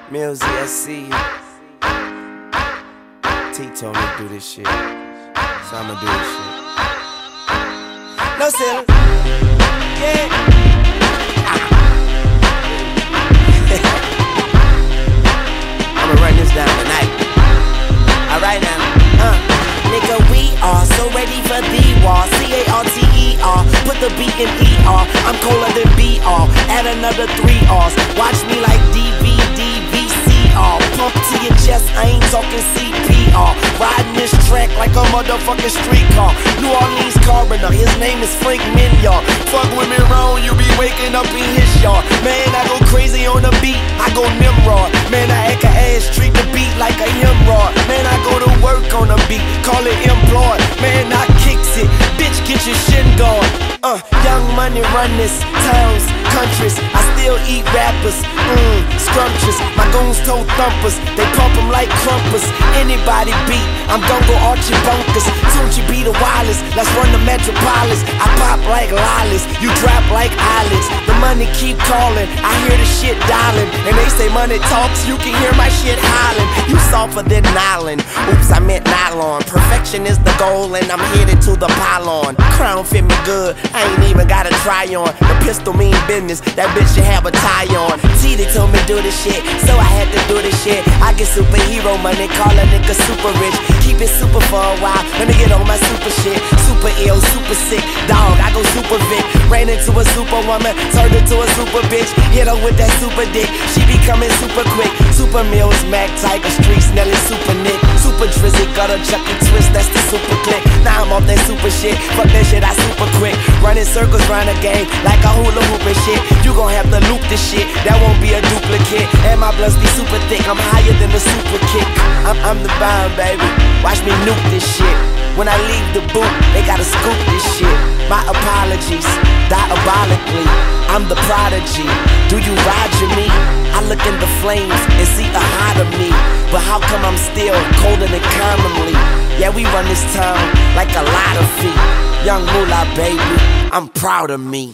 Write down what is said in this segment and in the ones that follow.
Millsy, I see you. T told me to do this shit, so I'ma do this shit. No ceiling, yeah. I'ma run this down tonight. Alright now, nigga, we are so ready for the war. C-A-R-T-E-R, put the B in E-R. I'm colder than B-R, add another 3 R's. Watch me like D-V-D-V-C-R. Pump to your chest, I ain't talking CPR. Riding this track like a motherfucking streetcar. New Orleans coroner, his name is Frank Minyard. Fuck with me wrong, you be waking up in his yard. Man, I go crazy on the beat, I go Nimrod. Man, I act a ass, treat the beat like a hemorrhoid. Man, I go to work on the beat, call it employed. Man, I kicks it, bitch, get your shin gone. Young Money run this, towns, countries. I still eat rappers, scrumptious. My goons toe thumpers, they pump them like crumpers. Anybody beat, I'm gon' go Archie Bunkers. Tunchi be the wireless, let's run the Metropolis. I pop like lollies, you drop like eyelids. The money keep calling, I hear the shit dialing. And they say money talks, you can hear my shit hollering. You softer than nylon, oops, I meant nylon. Perfection is the goal and I'm headed to the pylon. Crown fit me good, I ain't even gotta try on. The pistol mean business, that bitch should have a tie on. T, they told me do this shit, so I had to do this shit. I get superhero money, call a nigga super rich. Keep it super for a while, let me get on my super shit. Super ill, super sick, dog, I go super Vic. Ran into a superwoman, turned into a super bitch. Hit her with that super dick, she be coming super quick. Super Mills, Mac, Tiger Streets, Nelly, Super Nick. Super Drizzy, got a Chucky Twist, that's the super click. Now I'm off that super shit, fuck that shit, I super quick. Running circles round the game, like a hula hoop and shit. You gon' have to loop this shit, that won't be a duplicate. And my blunts be super thick, I'm higher than the super kick. I'm the bomb, baby, watch me nuke this shit. When I leave the booth, they gotta scoop this shit. My apologies, diabolically, I'm the prodigy. Do you roger me? I look in the flames and see a hot of me. But how come I'm still colder than commonly? Yeah, we run this town like a lot of feet. Young Moolah, baby, I'm proud of me.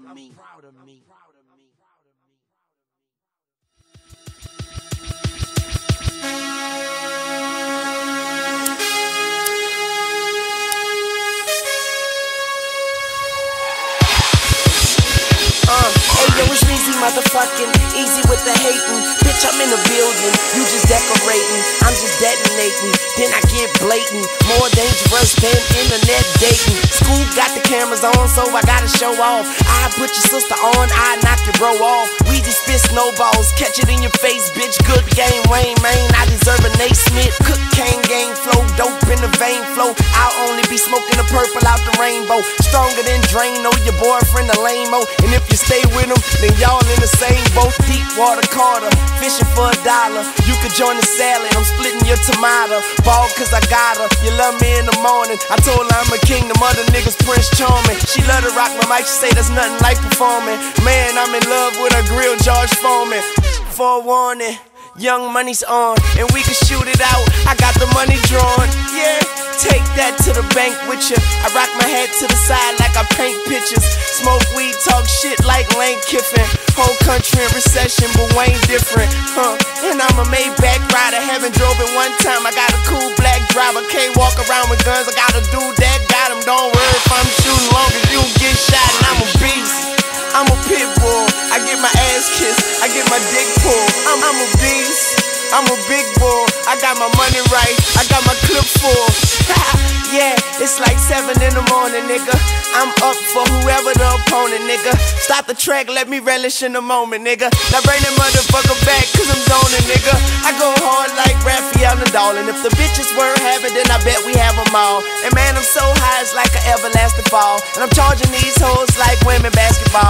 Hey yo, it's Reezy motherfucking, easy with the hating. Bitch, I'm in the building, you just decorating. I'm just detonating, then I get blatant. More dangerous than internet dating. School got the cameras on, so I gotta show off. I put your sister on, I knock your bro off. Weezy spit snowballs, catch it in your face, bitch. Good game, Wayne, man, I deserve a Nate Smith. Cocaine game flow, dope in the vein flow. I'll only be smoking the purple out the rainbow. Stronger than Drano, your boyfriend a lame-o. And if you stay with him, then y'all in the same boat. Deep water Carter, fishing for $1. You could join the salad, I'm splitting your tomato. Ball cause I got her, you love me in the morning. I told her I'm a king, the mother niggas Prince Charming. She love to rock my mic, she say there's nothing like performing. Man, I'm in love with a grill George Foreman. Forewarning, Young Money's on, and we can shoot it out. I got the money drawn, yeah. Take that to the bank with ya. I rock my head to the side like I paint pictures. Smoke weed, talk shit like Lane Kiffin. Whole country in recession, but Wayne different, And I'm a Maybach rider, haven't drove it one time. I got a cool black driver, can't walk around with guns. I got a dude that got him, don't worry if I'm shooting long as you get shot. And I'm a beast, I'm a pit bull. I get my ass kissed, I get my dick pulled. I'm a beast, I'm a big bull. I got my money right, I got my clip full. Yeah, it's like 7 in the morning, nigga. I'm up for whoever the opponent, nigga. Stop the track, let me relish in the moment, nigga. Now bring that motherfucker back, cause I'm zoning, nigga. I go hard like Rafael Nadal. And if the bitches were having, then I bet we have them all. And man, I'm so high, it's like an everlasting fall. And I'm charging these hoes like women basketball.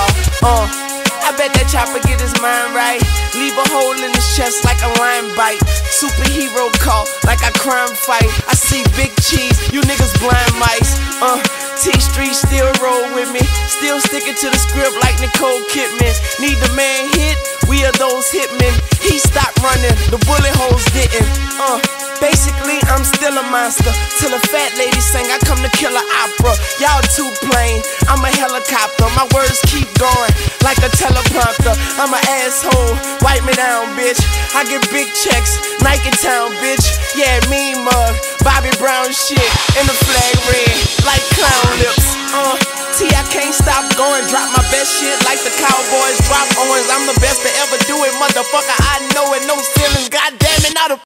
I bet that chopper get his mind right. Leave a hole in his chest like a lion bite. Superhero call like a crime fight. I see big cheese, you niggas blind mice. T-Street still roll with me. Still sticking to the script like Nicole Kidman. Need the man hit, we are those hitmen. He stopped running, the bullet holes didn't. Basically, I'm still a monster. Till a fat lady sing, I come to kill an opera. Y'all too plain, I'm a helicopter. My words keep going like a teleprompter. I'm an asshole, wipe me down, bitch. I get big checks, Nike Town, bitch. Yeah, mean mug, Bobby Brown shit. And the flag red, like clown lips. I can't stop going, drop my best shit like the Cowboys drop Owens. I'm the best to ever do it, motherfucker, I know it, no ceilings, goddamn it, not a